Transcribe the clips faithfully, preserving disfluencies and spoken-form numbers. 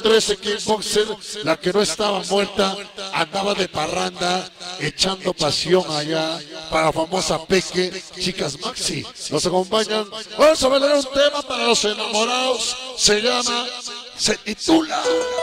trece Kickboxer, la que no estaba muerta, andaba de parranda, echando pasión allá para la famosa Peque. Chicas Maxi, nos acompañan. Vamos a bailar un tema para los enamorados. Se llama, se titula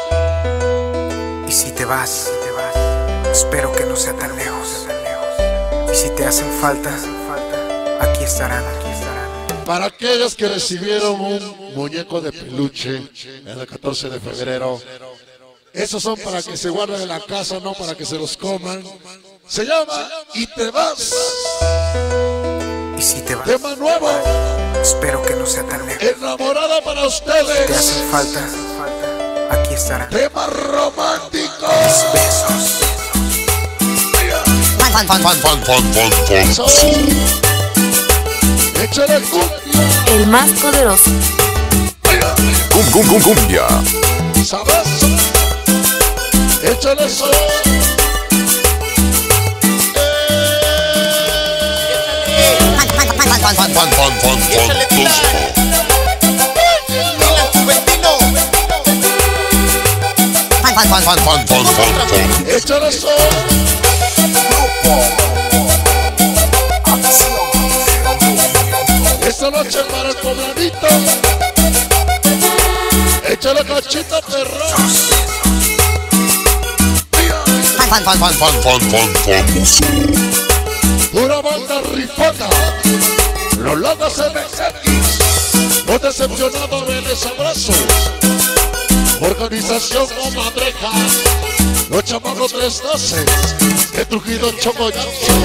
Y si te vas, te vas, espero que no sea tan lejos. Y si te hacen falta, aquí estarán, aquí estarán. Para aquellos que recibieron un muñeco de peluche en el catorce de febrero, esos son para que se guarden en la casa, no para que se los coman. Se llama Y te vas. Y si te vas, Tema nuevo, espero que no sea tan lejos. enamorada para Te ustedes. hacen falta, aquí estarán. Tema romántico. Mis besos. Fan, fan, fan, fan, fan, fan, fan. Eso. Échale cumbia. El más poderoso. Cum, cum, cum, cumbia. ¿Sabes? Échale eso. Fan, fan, fan, fan, fan, fan, fan, fan. Fan, fan, fan, fan, fan, fan, fan. Échale eso. Esta noche para el pobladito. Échale cachita, perro. Fan, fan, fan, fan, fan, fan, fan, fan. Pura banda rifona. Los lados M X. No decepcionado de desabrazos. Organización Comadreja. Los chamacos tres doce. De Trujillo Chocoyancho.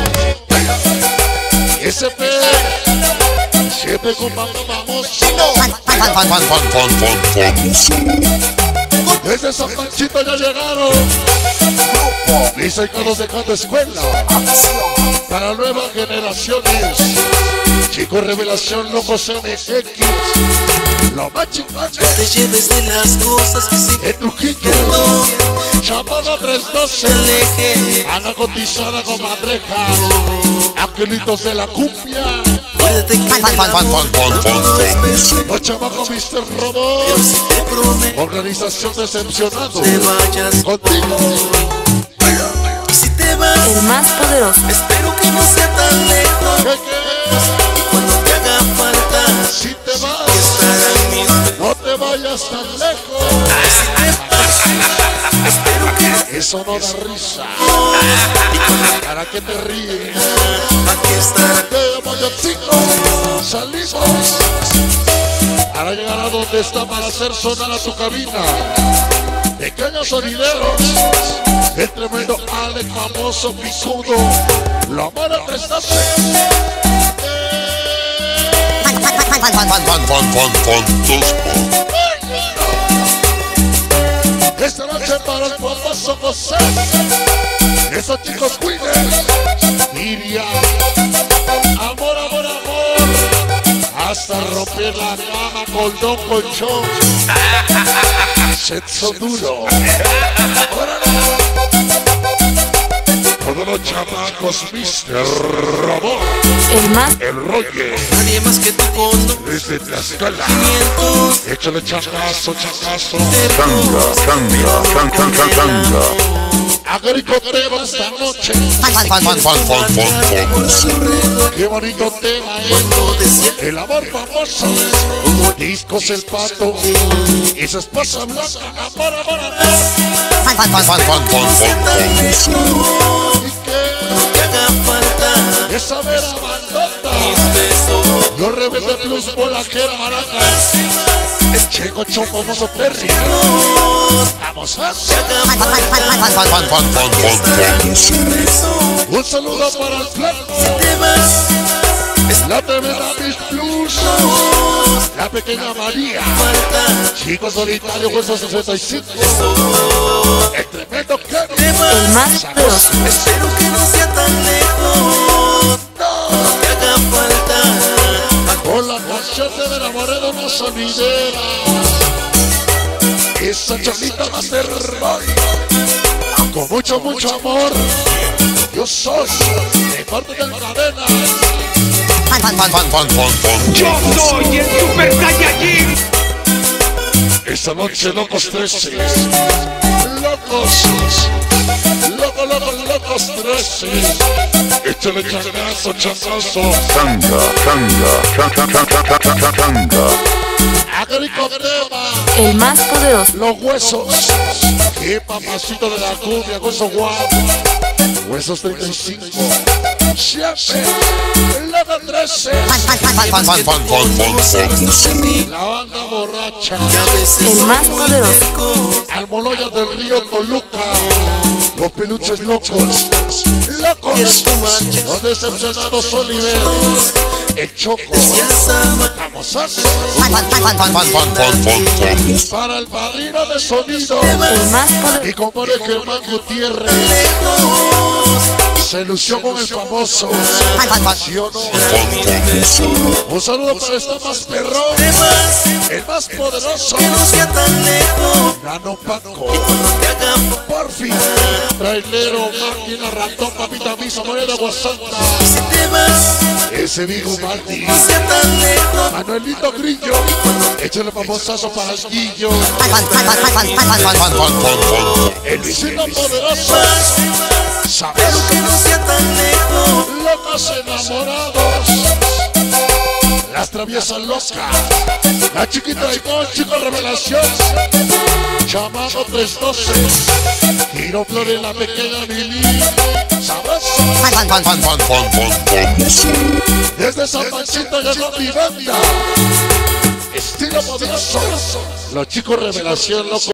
S P. Siempre con mando vamos. Fan, fan, fan, fan, fan, fan, fan, fan. Desde San Panchito ya llegaron. Mis iconos dejando escuela. Para nuevas generaciones. Chicos Revelación, Locos M X. Lo más chingón. Te lleves de las cosas que se En Trujillo. Chamada tres doce. alejen. Ana cotizada con madreja. Angelitos de la cumbia. Acuérdate que Fan, fan, fan, fan, fan, fan, fan. Los chamacos mister Robot. pero si te prometo Organización Decepcionado. te vayas Contigo. y si te vas, El más poderoso. espero que no sea tan lejos. ¿Qué, qué? Y cuando te haga falta, Si te vas, estarán mis besos. no te vayas tan lejos. Si te vas, espero que no Eso no da risa. ¿Para qué te ríes? aquí estarán. Te llamo yo, chico. Salimos. Para llegar a donde está para hacer sonar a tu cabina. Pequeños sonideros. El tremendo Alex, famoso picudo. Lo mano tres doce. Fan, fan, fan, fan, fan, fan, fan, fan, fan. Esta noche para el famoso José. Esos chicos cuiden. Miriam. Amor, amor, amor. Hasta romper la cama con Don Colchón. Sexo duro. Todos los chamacos mister Robot. El más El Roque. Nadie más que tú conoce. Desde Tlaxcala. Mientos, Échale changazo, changazo. Canga, canga, canga, canga, canga. Agricoteo esta noche. Fan, fan, fan, fan, fan, fan, fan, fan. Qué bonito tema cuando decía es. El amor famoso. Discos el pato. Y su esposa blanca. Amor, amor, amor. Fan, fan, fan, fan, fan, fan, fan. Y que te haga falta esa vera bandota. mis besos. Los rebeldes plus bolajera maraca. Checo choco famoso Perry. Vamos a hacer. Fan, fan, fan, fan, fan, fan, fan, fan, fan, fan. Un saludo para el flaco. Te vas, La tremenda Miss Plus. La pequeña María. falta. Chicos solitarios, hueso sesenta y cinco. El tremendo Kevin. Te El vas, más poderoso. espero que no sea tan lejos. No. Te haga falta. Con la canción de enamoré de una sonidera. Esa cholita Master Boy. Con mucho, mucho amor. Yo soy de parte de la cadena. Fan, fan, fan, fan, fan, fan, fan. Yo soy el Super Saiyajin. Esta noche locos trece. Locos. Locos, locos, locos trece. Échale changazo, changazo. Changa, changa, changa, changa, changa, changa. Agricotema. El más poderoso. Los huesos. Qué papacito de la cumbia, huesos guapos. Huesos treinta y cinco. Siempre. Loco trece. La banda borracha. El más poderoso. Almoloya del río Toluca. Los peluches locos. Locos. Los decepcionados Oliver. El Choco. Vamos a hacer. Para el padrino de sonido. El más poderoso. Y compone Germán Gutiérrez. Se lució con el famoso. ¿Sí o no? Un saludo para estar más perrón. El más poderoso. Gano Paco. Por fin. Trailero, máquina, ratón, papita, misa, moneda, guasanta. Ese Vigo Martí. Manuelito Grillo. Échale famosazo para el Guillo. El Luisito poderoso. ¿Sabes? Locos enamorados. Las traviesas locas. La chiquita y con chico revelación. Chamado tres doce. Giro Flores, la pequeña Lili. ¿Sabes? Desde San Panchito llegó mi banda. Estilo poderoso. Los chicos revelación locos.